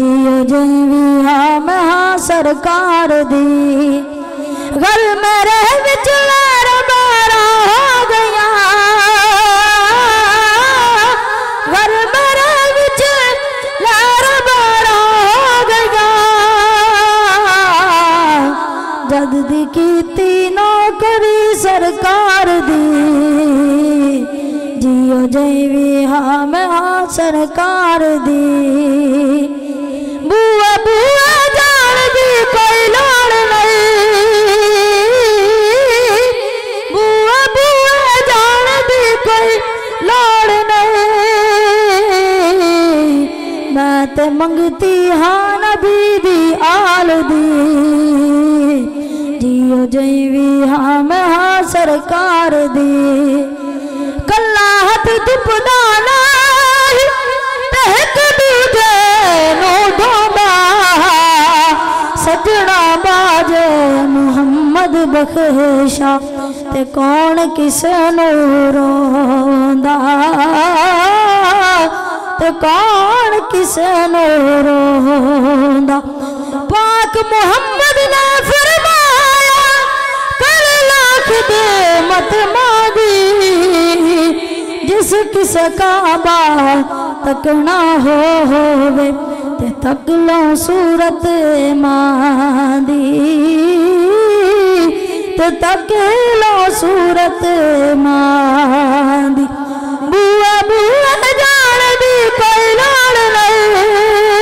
जियो जैवी हाँ मैं हाँ सरकार दी घर मेरे विच लहर बारा हो गया घर मेरे विच लहर बारा हो गया जद दी कीती नौकरी सरकार दी जियो जैवी हाँ मैं हाँ सरकार दी बुआ बुआ जान दी कोई लोड़ नहीं बुआ बुआ जान दी कोई लोड़ नहीं मैं ते मंगती हाँ नबी दी आल दी जियो जैवी हाँ मैं हाँ सरकार दी कल्ला हथ दुपदाना तहक दूजे नो ढोंदा सजना बाजे मुहम्मद बख्शा ते कौन किस नो रोंदा ते कौन किस नो रोंदा पाक मुहम्मद ने फरमाया कर लाख दे मत मांगी जिस किस काबा तकना होवे ते तक लो सूरत मांदी ते तक लो सूरत मांदी बुआ बुआ जान दी कोई लोड़ नहीं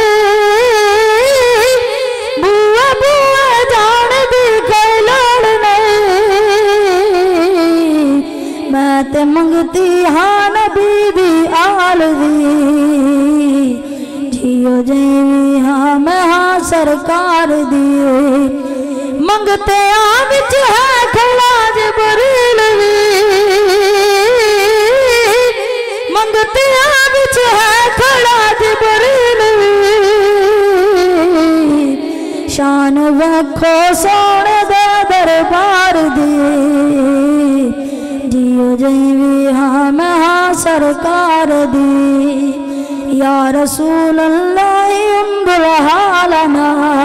बुआ बुआ जान दी कोई लोड़ नहीं मैं ते मंगती हाँ नबी दी आल दी जियो जैवी हाँ मैं हाँ सरकार दी मंगते आ विच है खड़ा जिबरील मंगते आ विच है खड़ा जिबरील शान वखो सोने दे दरबार दी जियो जैवी हाँ मैं हाँ सरकार दी या रसूल अल्लाह उम्र हालना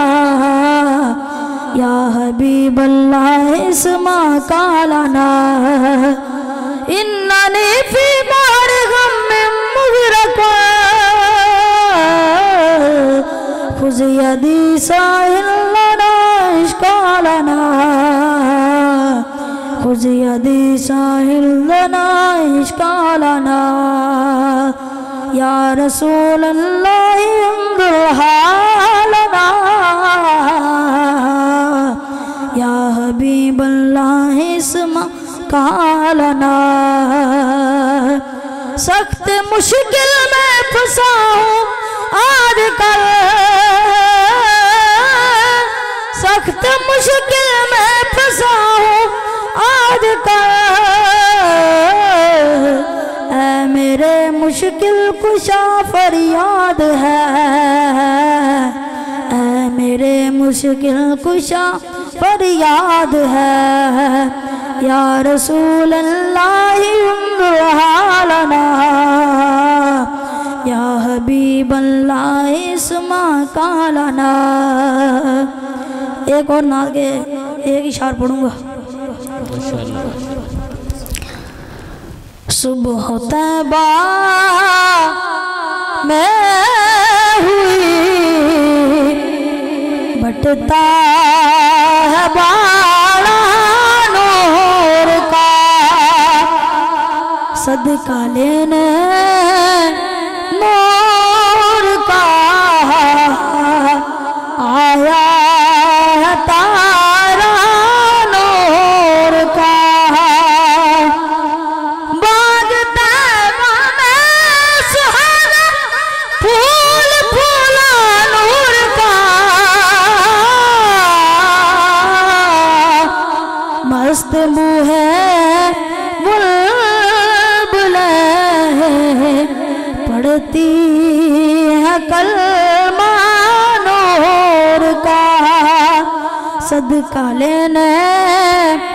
या हबीब अल्लाह इस्मा कालना इन्ननी फी मार गम में मुगरक खुज़ यदी साहिल लना इश्कालना खुज़ यदी साहिल लना इश्कालना या रसूल अल्लाह उम्र हालना या हबीब अल्लाह इस्मा कालना सख्त मुश्किल में फंसा हूँ आजकल सख्त मुश्किल में फंसा हूँ आजकल ऐ मेरे मुश्किल कुशा फरियाद है ऐ मेरे मुश्किल कुशा फरियाद है या रसूल अल्लाह उम्र हालना या हबीब अल्लाह इस्मा कालना। एक और नात के एक इशार पढ़ूंगा। सुबह तैबा में हुई बटता है बाड़ा नूर का सदका लेने नूर का आया है तारा नूर का बाग तैबा में सुहाना फूल फूला नूर का मस्त मुँह है बुलबुलें पढ़ती है कलमा नूर का सदका लेने